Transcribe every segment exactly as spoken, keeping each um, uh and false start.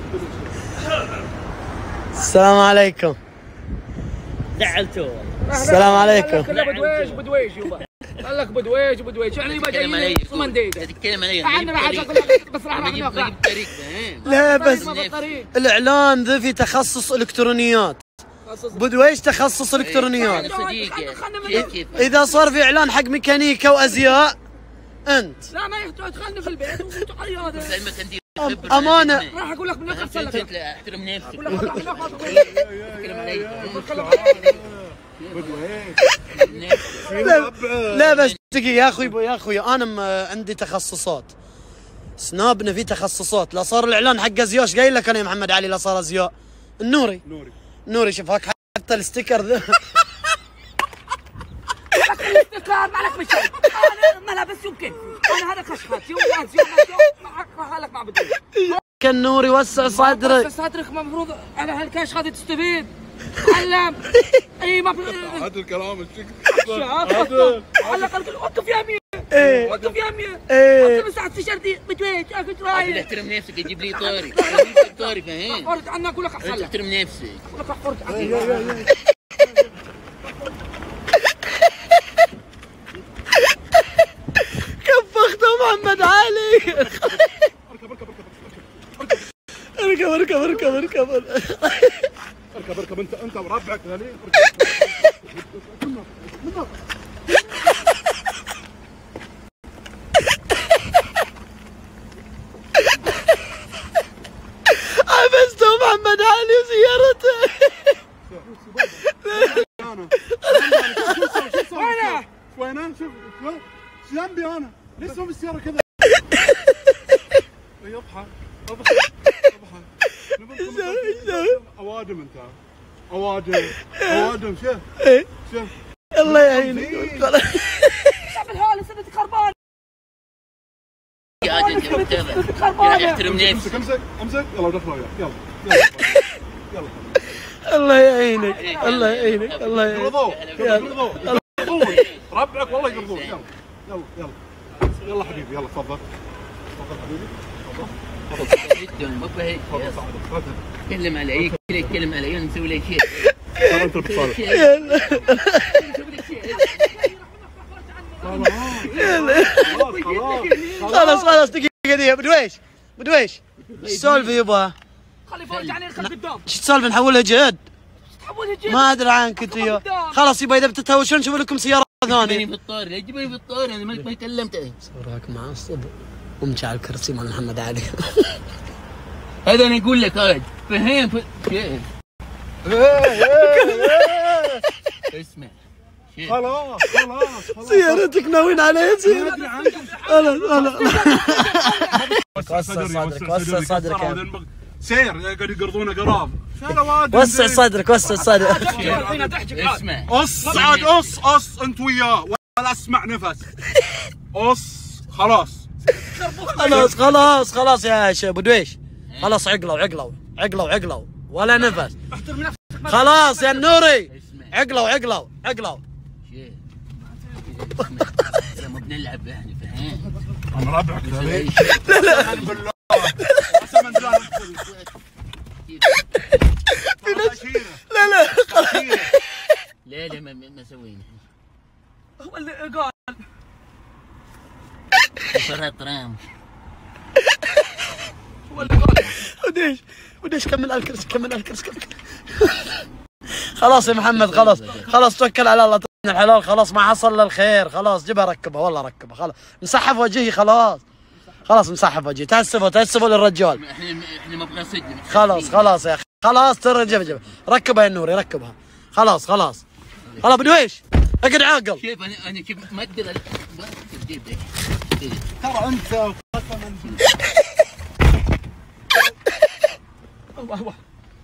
السلام عليكم. زعلتوه. السلام عليكم. كله بدويش بدويش يبا. قال لك بدويش بدويش يعني يبا جايين صمنديده. تتكلم علي. عندنا حاجه كلها بس راح ناخذ. لا بس الاعلان ذا في تخصص الكترونيات. بدويش تخصص الكترونيات. اذا صار في اعلان حق ميكانيكا وازياء انت لا ما يحتاج تخلني في البيت وتعيط. امانه راح اقول لك بناخذ سلك. احترم نفسك. تتكلم علي. لا, لا بس دقيقة يا اخوي يا اخوي انا عندي تخصصات. سنابنا في تخصصات. لا صار الاعلان حق ازياء ايش قايل لك انا يا محمد علي؟ لا صار ازياء النوري نوري نوري شوف هاك حتى الستيكر ذا. الاستيكر ما لك بشيء. انا ملابس يوم كيفي. انا هذا خشخات يوم ناس يوم يوم معك لك مع بدوي. كان نوري وسع صدرك. وسع صدرك المفروض على هالكاش هذه تستفيد. علم. اي ما هذا الكلام الشكل. شوف على الاقل وقف يا امير. ايه وقف يا امير. ايه انت ساعة التيشيرت بدويش اكل رايح. احترم نفسك يجيب لي طاري. طاري فاهم؟ فرج عنك اقول لك احسن لك. احترم نفسك. اقول لك فرج عنك. كفخته محمد علي. اركب اركب اركب اركب اركب اركب انت انت وربعك هذي. عبسته محمد علي وسيارته. وينه؟ وينه؟ شوف شو ذنبي انا؟ ليش سوي السيارة كذا؟ اضحك اضحك اضحك. اوادم انت اوادم اوادم شوف شوف الله يعينك. شوف الهالة سنة خربانة. يا احترم نفسك. امسك امسك يلا دخل وياك يلا يلا يلا. الله يعينك الله يعينك الله يعينك. يلا ربعك والله يقرضون. يلا يلا يلا يلا حبيبي يلا تفضل تفضل حبيبي تفضل. تكلم علي كذا يتكلم علي نسوي له شيء. ترى انت بتصالح. خلاص خلاص دقيقة دقيقة. بدويش بدويش ايش تسولف يبا؟ خلي فرج عني خلي قدام. ايش تسولف نحولها جد؟ تحولها جد. ما ادري عنك انت يا. خلاص يبا اذا بتتهاوشون نشوف لكم سيارة ثانية. جيبني في الطار لا تجيبني في الطار انا ما كلمت. صورك معصب ومشى على الكرسي مال محمد علي. هذا انا اقول لك هذا فهم كيف. اسمع خلاص خلاص سيارتك ناويين عليها سيارة. خلاص خلاص. وسع صدرك وسع صدرك. سير قاعد يقرضونه قراض. وسع صدرك وسع صدرك. اسمع قص عاد قص قص انت وياه ولا اسمع نفس. قص خلاص خلاص خلاص خلاص يا ابو دويش. خلاص عقلوا عقلوا عقلوا عقلوا ولا نفس. خلاص يا النوري عقلوا عقلوا عقلوا. لما بنلعب احنا فاهم. انا ربعك. لا لا بالله قسما بالله لا لا لا لا ما ما سوينا. هو اللي قال فرط رام. هو اللي قال. وديش وديش كمل على الكرسي كمل على الكرسي كمل. خلاص يا محمد خلاص خلاص توكل على الله. الحلال خلاص ما حصل الا الخير. خلاص جيبها ركبها والله ركبها. خلاص مسحب وجهي خلاص خلاس مسحب وجهي. تاسفوا تاسفوا للرجال. احنا احنا ما ابغى سجن. خلاص خلاص يا اخي خلاص ترى جيب جيب ركبها يا النوري ركبها. خلاص خلاص خلاص بدويش اقعد عاقل. كيف انا انا كيف ما اقدر تجيب ترى انت الله الله.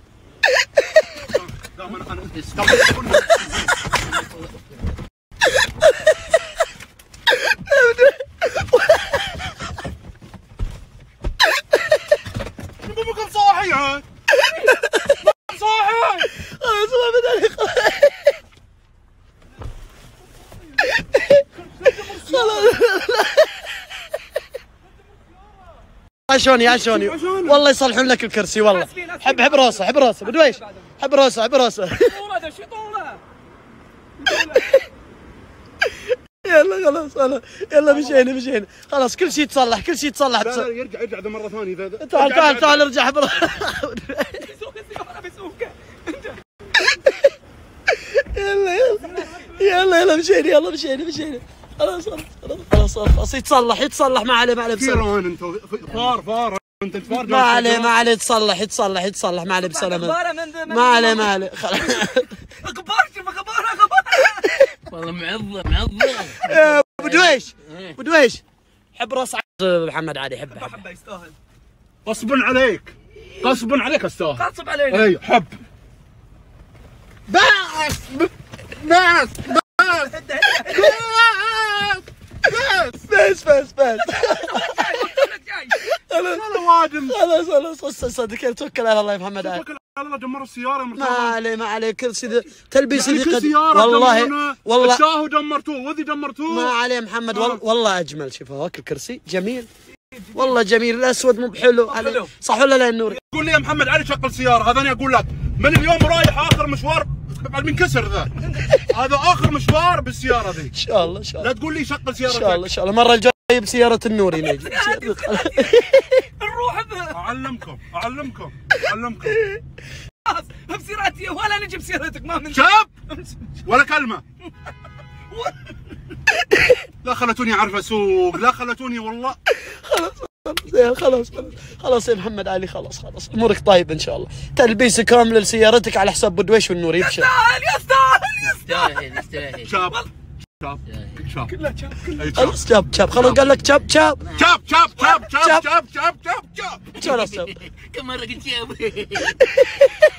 ممكن صاحي عاد صاحي خلاص ما بدأ خلاص عشوني عشوني والله يصلحون لك الكرسي والله. حب حب راسه حب راسه بدويش، حب راسه حب راسه. طوله ده شو طوله؟ يلا خلاص خلاص يلا مشينا مشينا خلاص كل شيء يتصلح كل شيء يتصلح. لا لا يرجع يرجع ذا مره ثانيه ذا ذا. تعال تعال تعال ارجع حب راسه. بيسوق السياره بيسوقه. يلا يلا يلا يلا مشينا يلا مشينا مشينا خلاص خلاص خلاص خلاص يتصلح يتصلح ما عليه ما عليه بسلامة. كيران انت فار فار انت فار. ما عليه ما عليه يتصلح يتصلح يتصلح ما عليه بسلامة. ما عليه ما عليه خلاص. غبار شوف غبار غبار. والله معظم معظم. يا ابو دويش ابو دويش حب راس محمد علي حبه حبه. حبه يستاهل. غصبا عليك غصبا عليك استاذ. غصب علينا. اي حب. بس بس بس بس بس انا وادم. خلاص خلاص صدق توكل على الله يا محمد علي. توكل على الله دمر السياره ما عليه ما عليه كرسي ذا تلبيس يعني ذي كل قد سياره والله والله الشاهو دمرتوه وذي دمرتوه. ما عليه محمد والله والله اجمل. شوف هاك الكرسي جميل والله جميل. الاسود مو بحلو عليه صح ولا لا النور؟ قول لي يا محمد علي شغل سياره. هذا انا اقول لك من اليوم رايح اخر مشوار بعد منكسر ذا. هذا اخر مشوار بالسياره ذي. ان شاء الله ان شاء الله. لا تقول لي شغل سياره. ان شاء الله ان شاء الله المره الجايه بسياره النوري نجي. نروح ب- اعلمكم اعلمكم اعلمكم. بسيرتي ولا نجي بسيرتك ما من شاب ولا كلمه. لا خلتوني اعرف اسوق لا خلتوني والله. خلاص خلاص خلاص يا محمد علي خلاص خلاص امورك طيب ان شاء الله. تلبيس كامل لسيارتك على حساب بدويش والنور يبشر. يستاهل يستاهل يستاهل يستاهل. شاب شاب شاب كلها شاب كلها أي خلاص شاب شاب خلاص قال لك شاب شاب شاب شاب شاب شاب شاب شاب شاب شاب خلاص شاب. كم مرة قلت شاب.